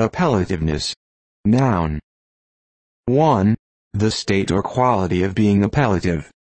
Appellativeness. Noun. 1. The state or quality of being appellative.